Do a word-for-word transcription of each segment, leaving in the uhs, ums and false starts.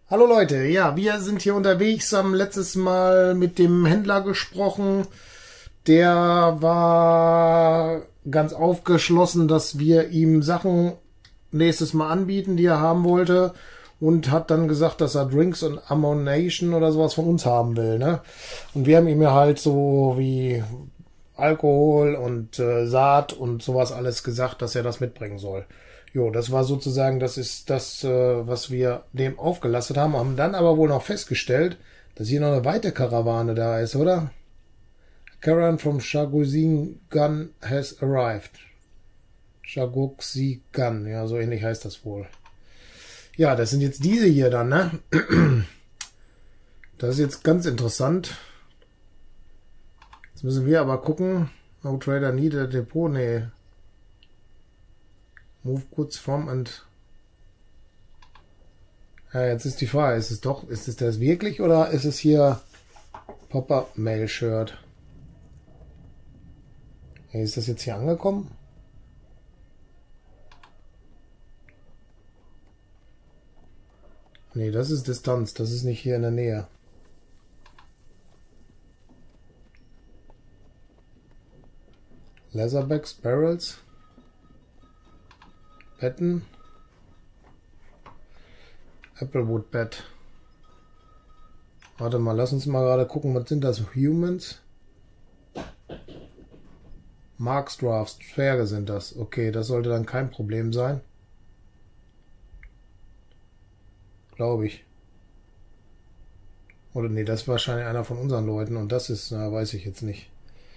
Hallo Leute, ja, wir sind hier unterwegs, haben letztes Mal mit dem Händler gesprochen. Der war ganz aufgeschlossen, dass wir ihm Sachen nächstes Mal anbieten, die er haben wollte. Und hat dann gesagt, dass er Drinks und Ammunition oder sowas von uns haben will, ne? Und wir haben ihm ja halt so wie Alkohol und äh, Saat und sowas alles gesagt, dass er das mitbringen soll. Jo, das war sozusagen, das ist das, äh, was wir dem aufgelastet haben, haben dann aber wohl noch festgestellt, dass hier noch eine weitere Karawane da ist, oder? A caravan from Shaguxi-Gun has arrived. Shaguxi-Gun, ja, so ähnlich heißt das wohl. Ja, das sind jetzt diese hier dann, ne? Das ist jetzt ganz interessant. Jetzt müssen wir aber gucken. No Trader need a Depot, nee. Move goods from and... Ja, jetzt ist die Frage, ist es doch, ist es das wirklich oder ist es hier Pop-Up-Mail-Shirt? Hey, ist das jetzt hier angekommen? Nee, das ist Distanz, das ist nicht hier in der Nähe. Leatherbacks, Barrels, Betten, Applewood Bed. Warte mal, lass uns mal gerade gucken, was sind das? Humans? Marks Drafts, Zwerge sind das. Okay, das sollte dann kein Problem sein. Glaube ich. Oder nee, das ist wahrscheinlich einer von unseren Leuten und das ist, na, weiß ich jetzt nicht.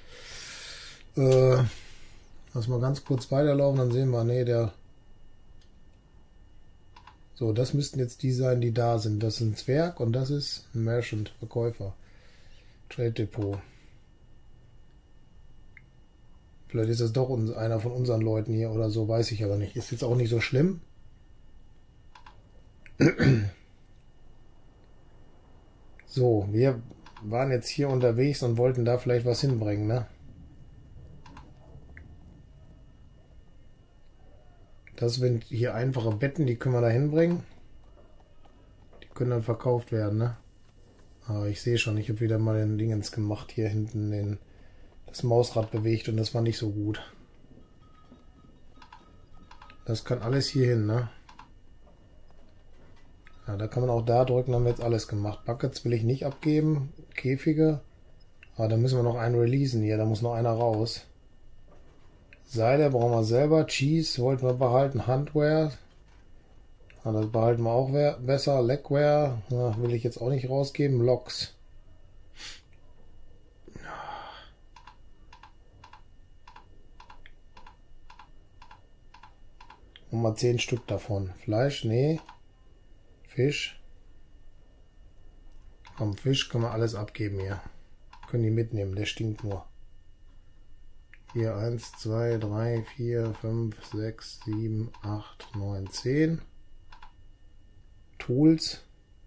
Äh, lass mal ganz kurz weiterlaufen, dann sehen wir, nee, der... So, das müssten jetzt die sein, die da sind. Das ist ein Zwerg und das ist ein Merchant, Verkäufer. Trade Depot. Vielleicht ist das doch einer von unseren Leuten hier oder so, weiß ich aber nicht. Ist jetzt auch nicht so schlimm. So, wir waren jetzt hier unterwegs und wollten da vielleicht was hinbringen, ne? Das sind hier einfache Betten, die können wir da hinbringen. Die können dann verkauft werden, ne? Aber ich sehe schon, ich habe wieder mal den Dingens gemacht, hier hinten den, das Mausrad bewegt und das war nicht so gut. Das kann alles hier hin, ne? Ja, da kann man auch da drücken, haben wir jetzt alles gemacht. Buckets will ich nicht abgeben, Käfige. Aber da müssen wir noch einen releasen hier, da muss noch einer raus. Seile brauchen wir selber. Cheese wollten wir behalten. Handwear. Ja, das behalten wir auch besser. Legwear. Ja, will ich jetzt auch nicht rausgeben. Locks. Und mal zehn Stück davon. Fleisch, nee. Fisch. Komm, Fisch können wir alles abgeben hier. Können die mitnehmen, der stinkt nur. Hier eins, zwei, drei, vier, fünf, sechs, sieben, acht, neun, zehn. Tools.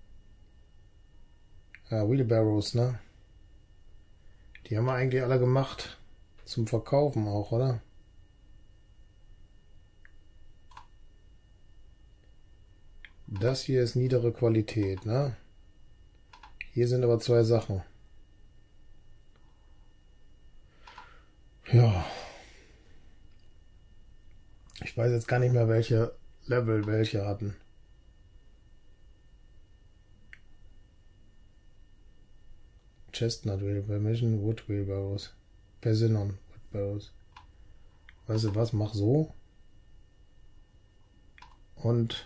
Ja, Wheelbarrows, ne? Die haben wir eigentlich alle gemacht. Zum Verkaufen auch, oder? Das hier ist niedere Qualität, ne? Hier sind aber zwei Sachen. Ja. Ich weiß jetzt gar nicht mehr, welche Level welche hatten. Chestnut Wheelbarrows, Wood Wheelbarrows, Persimmon Wheelbarrows. Weißt du was? Mach so. Und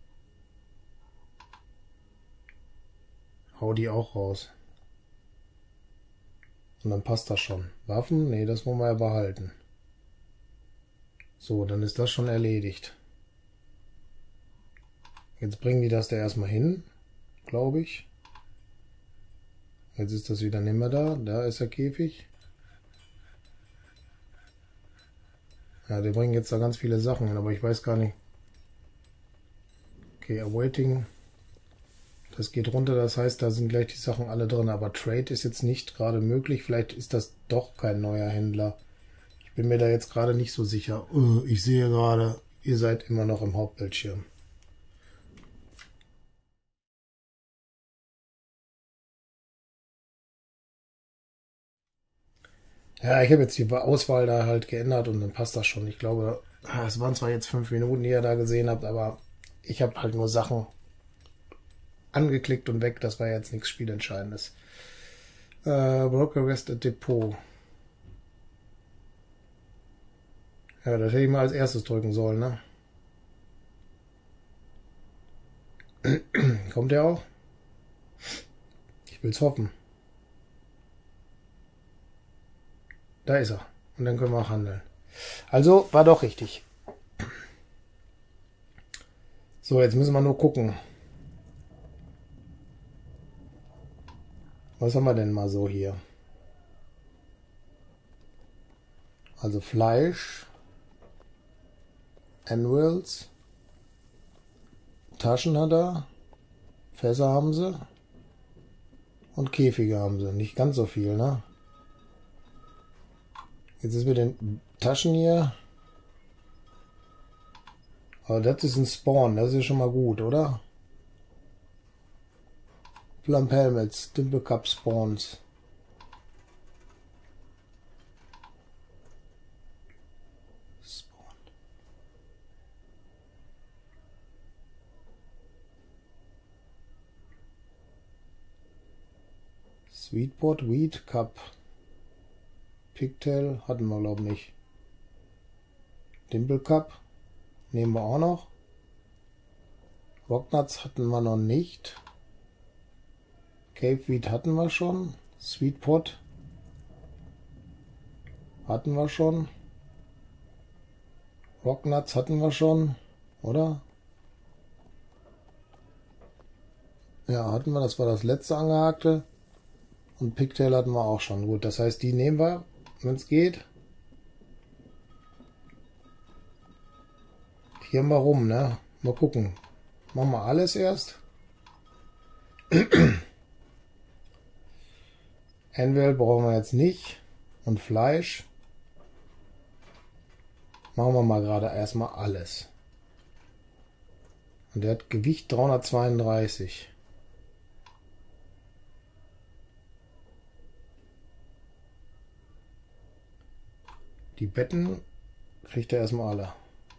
hau die auch raus. Und dann passt das schon. Waffen? Nee, das wollen wir ja behalten. So, dann ist das schon erledigt. Jetzt bringen die das da erstmal hin, glaube ich. Jetzt ist das wieder nicht mehr da. Da ist der Käfig. Ja, die bringen jetzt da ganz viele Sachen hin, aber ich weiß gar nicht. Okay, awaiting. Das geht runter, das heißt, da sind gleich die Sachen alle drin, aber Trade ist jetzt nicht gerade möglich. Vielleicht ist das doch kein neuer Händler. Ich bin mir da jetzt gerade nicht so sicher. Ich sehe gerade, ihr seid immer noch im Hauptbildschirm. Ja, ich habe jetzt die Auswahl da halt geändert und dann passt das schon. Ich glaube, es waren zwar jetzt fünf Minuten, die ihr da gesehen habt, aber ich habe halt nur Sachen angeklickt und weg. Das war jetzt nichts Spielentscheidendes. Äh, Broker Rest at Depot. Ja, das hätte ich mal als erstes drücken sollen, ne? Kommt der auch? Ich will's hoffen. Da ist er. Und dann können wir auch handeln. Also, war doch richtig. So, jetzt müssen wir nur gucken. Was haben wir denn mal so hier? Also Fleisch, Anvils, Taschen hat er, Fässer haben sie und Käfige haben sie. Nicht ganz so viel, ne? Jetzt ist mit den Taschen hier. Aber das ist ein Spawn, das ist ja schon mal gut, oder? Plump Helmets, Dimple Cup Spawns. Spawn. Sweetpot, Wheat Cup. Pigtail hatten wir glaube ich nicht. Dimple Cup nehmen wir auch noch. Rocknuts hatten wir noch nicht. Cape Wheat hatten wir schon. Sweet Pot hatten wir schon. Rocknuts hatten wir schon, oder? Ja, hatten wir. Das war das letzte angehakte. Und Pigtail hatten wir auch schon. Gut, das heißt, die nehmen wir, wenn es geht. Hier haben wir rum, ne? Mal gucken. Machen wir alles erst. Anvil brauchen wir jetzt nicht. Und Fleisch. Machen wir mal gerade erstmal alles. Und der hat Gewicht dreihundertzweiunddreißig. Die Betten kriegt er erstmal alle.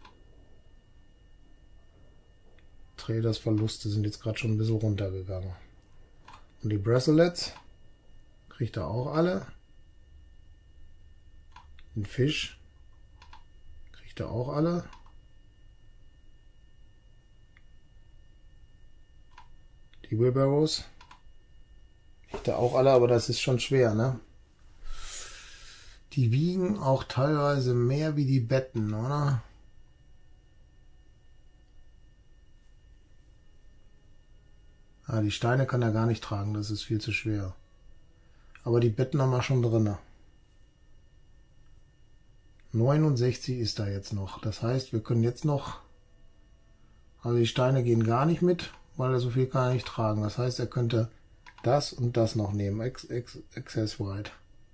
Traders Verluste sind jetzt gerade schon ein bisschen runtergegangen. Und die Bracelets kriegt er auch alle. Den Fisch kriegt er auch alle. Die Wheelbarrows kriegt er auch alle, aber das ist schon schwer, ne? Die wiegen auch teilweise mehr wie die Betten, oder? Ah, die Steine kann er gar nicht tragen, das ist viel zu schwer. Aber die Betten haben wir schon drin. neunundsechzig ist da jetzt noch. Das heißt, wir können jetzt noch... Also die Steine gehen gar nicht mit, weil er so viel kann er nicht tragen. Das heißt, er könnte das und das noch nehmen. Ex Ex Excess White.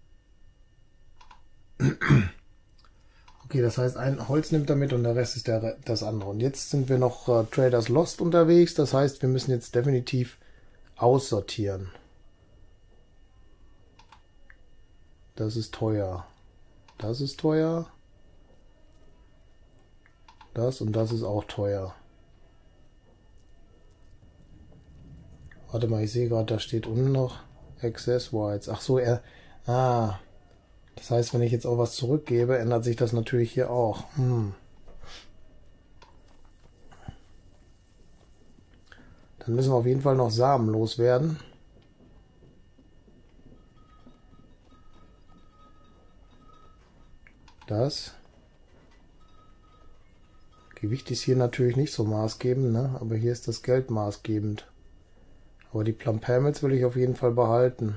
Okay, das heißt, ein Holz nimmt er mit und der Rest ist der, das andere. Und jetzt sind wir noch äh, Traders Lost unterwegs. Das heißt, wir müssen jetzt definitiv aussortieren. Das ist teuer. Das ist teuer. Das und das ist auch teuer. Warte mal, ich sehe gerade, da steht unten noch Excess Whites. Ach so, er... Ah... Das heißt, wenn ich jetzt auch was zurückgebe, ändert sich das natürlich hier auch. Hm. Dann müssen wir auf jeden Fall noch Samen loswerden. Das. Gewicht ist hier natürlich nicht so maßgebend, ne? Aber hier ist das Geld maßgebend. Aber die Plump Helmets will ich auf jeden Fall behalten.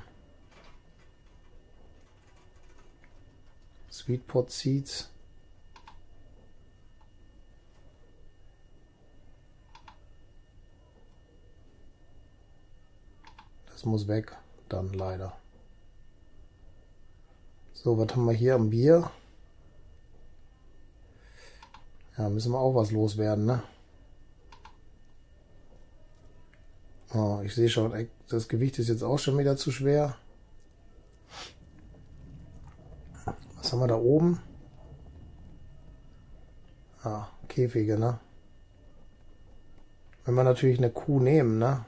Sweet Pot Seeds. Das muss weg, dann leider. So, was haben wir hier am Bier? Ja, müssen wir auch was loswerden, ne? Oh, ich sehe schon, das Gewicht ist jetzt auch schon wieder zu schwer. haben wir da oben? Ah, Käfige, ne? Wenn wir natürlich eine Kuh nehmen, ne?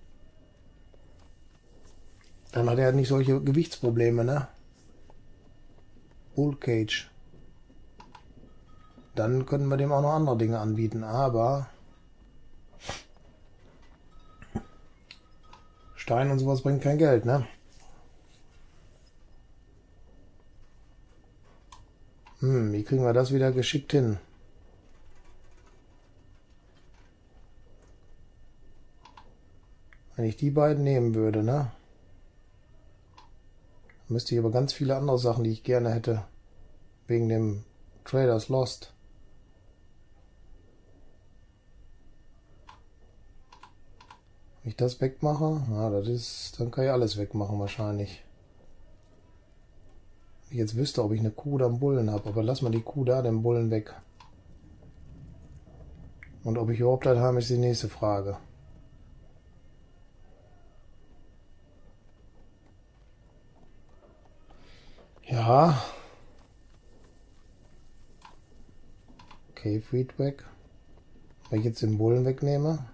Dann hat er nicht solche Gewichtsprobleme, ne? Bull Cage. Dann können wir dem auch noch andere Dinge anbieten, aber Stein und sowas bringt kein Geld, ne? Hm, wie kriegen wir das wieder geschickt hin? Wenn ich die beiden nehmen würde, ne? Dann müsste ich aber ganz viele andere Sachen, die ich gerne hätte, wegen dem Traders Lost. Wenn ich das wegmache, ja, das ist, dann kann ich alles wegmachen wahrscheinlich. Wenn ich jetzt wüsste, ob ich eine Kuh oder einen Bullen habe, aber lass mal die Kuh da, den Bullen weg. Und ob ich überhaupt das habe, ist die nächste Frage. Ja. Okay, Feedback. Wenn ich jetzt den Bullen wegnehme.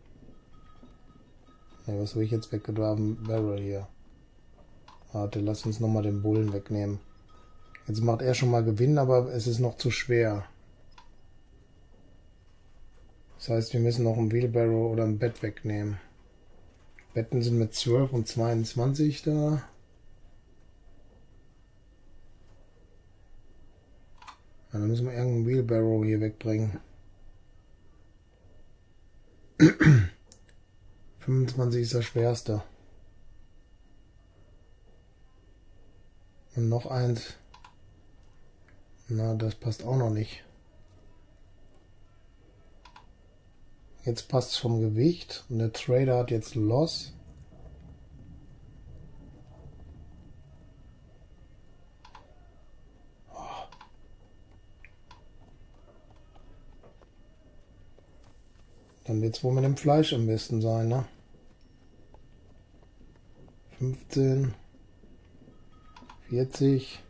Ne, was will ich jetzt weggeworfen? Barrel hier. Warte, lass uns nochmal den Bullen wegnehmen. Jetzt macht er schon mal Gewinn, aber es ist noch zu schwer. Das heißt, wir müssen noch ein Wheelbarrow oder ein Bett wegnehmen. Betten sind mit zwölf und zweiundzwanzig da. Ja, dann müssen wir irgendeinen Wheelbarrow hier wegbringen. fünfundzwanzig ist das schwerste. Und noch eins. Na, das passt auch noch nicht. Jetzt passt es vom Gewicht. Und der Trader hat jetzt Loss. Dann wird es wohl mit dem Fleisch am besten sein, ne? fünfzehn, vierzig.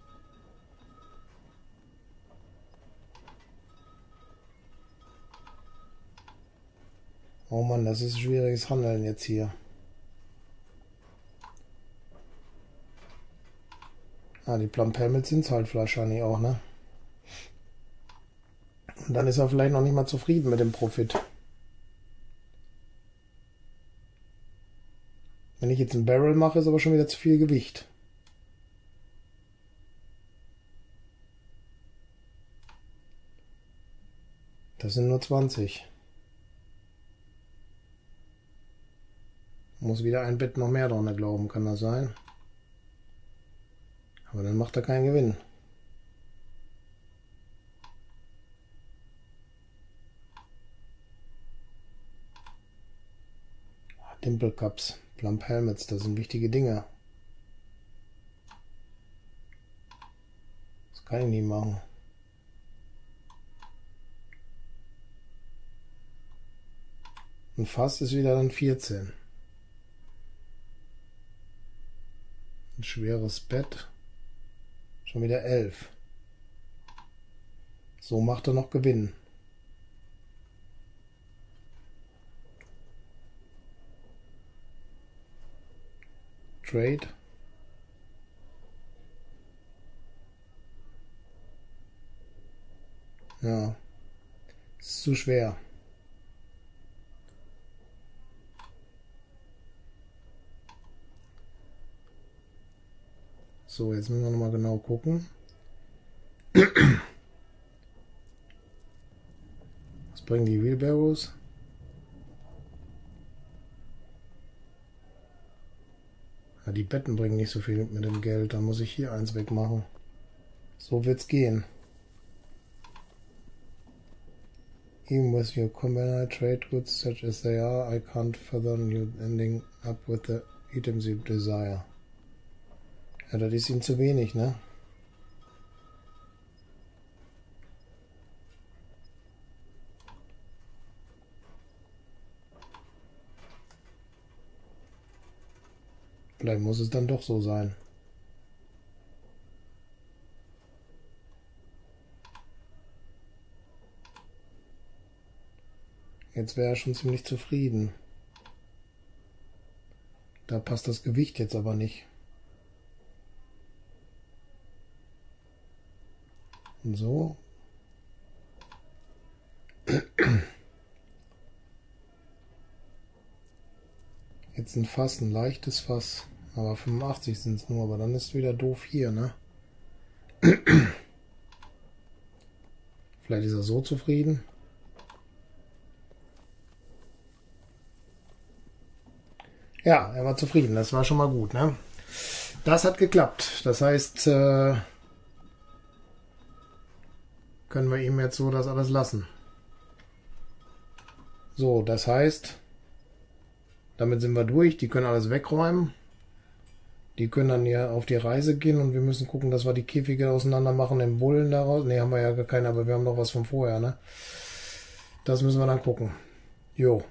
Oh Mann, das ist schwieriges Handeln jetzt hier. Ah, die Plump Helmets sind halt wahrscheinlich auch, ne? Und dann ist er vielleicht noch nicht mal zufrieden mit dem Profit. Wenn ich jetzt einen Barrel mache, ist aber schon wieder zu viel Gewicht. Das sind nur zwanzig. Muss wieder ein Bett noch mehr dran glauben, kann das sein? Aber dann macht er keinen Gewinn. Dimple Cups, Plump Helmets, das sind wichtige Dinge. Das kann ich nicht machen. Ein Fass ist wieder dann vierzehn. Ein schweres Bett. Schon wieder elf. So macht er noch Gewinn. Trade. Ja. Ist zu schwer. So, jetzt müssen wir noch mal genau gucken. Was bringen die Wheelbarrows? Ja, die Betten bringen nicht so viel mit dem Geld. Da muss ich hier eins wegmachen. So wird's gehen. Even with your combined trade goods such as they are, I can't fathom you ending up with the items you desire. Ja, das ist ihm zu wenig, ne? Vielleicht muss es dann doch so sein. Jetzt wäre er schon ziemlich zufrieden. Da passt das Gewicht jetzt aber nicht. Und so. Jetzt ein Fass, ein leichtes Fass. Aber fünfundachtzig sind es nur, aber dann ist wieder doof hier, ne? Vielleicht ist er so zufrieden. Ja, er war zufrieden. Das war schon mal gut, ne? Das hat geklappt. Das heißt, äh, können wir ihm jetzt so das alles lassen. So, das heißt, damit sind wir durch. Die können alles wegräumen. Die können dann hier auf die Reise gehen und wir müssen gucken, dass wir die Käfige auseinander machen, den Bullen daraus. Ne, haben wir ja gar keine, aber wir haben noch was von vorher, ne? Das müssen wir dann gucken. Jo.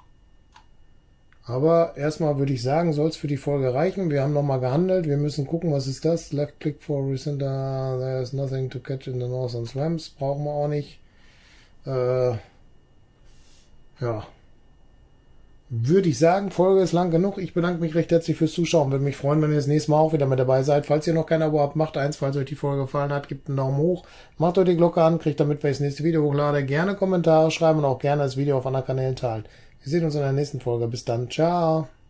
Aber erstmal würde ich sagen, soll es für die Folge reichen. Wir haben nochmal gehandelt. Wir müssen gucken, was ist das? Left click for recenter. There's nothing to catch in the northern swamps. Brauchen wir auch nicht. Äh, ja. Würde ich sagen, Folge ist lang genug. Ich bedanke mich recht herzlich fürs Zuschauen. Würde mich freuen, wenn ihr das nächste Mal auch wieder mit dabei seid. Falls ihr noch kein Abo habt, macht eins. Falls euch die Folge gefallen hat, gebt einen Daumen hoch. Macht euch die Glocke an, kriegt damit, wenn ich das nächste Video hochlade. Gerne Kommentare schreiben und auch gerne das Video auf anderen Kanälen teilen. Wir sehen uns in der nächsten Folge. Bis dann. Ciao.